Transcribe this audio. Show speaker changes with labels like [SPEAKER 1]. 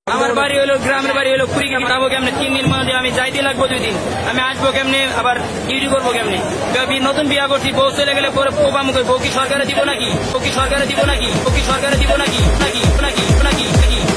[SPEAKER 1] আমার বাড়ি হলো গ্রামের বাড়ি হলো কুড়িগ্রাম। যাবো কেমনে 3 দিন মধ্যে আমি যাইতে লাগবো 2 দিন। আমি আসবো কেমনে, আবার ডিউটি করবো কেমনে? নতুন বিয়া করছি, বউ চলে গেলে পোকা মুখে বউ কি সরকারে দিব নাকি? বউ কি সরকারে দিব নাকি? বউ কি সরকারে দিব নাকি? নাকি নাকি নাকি নাকি